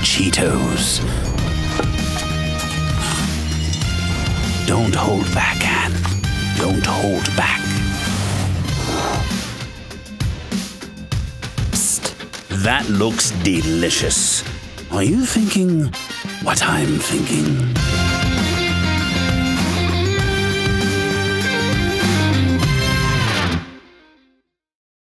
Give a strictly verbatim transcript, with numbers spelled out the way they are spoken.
Cheetos. Don't hold back, Anne. Don't hold back. Psst. That looks delicious. Are you thinking what I'm thinking?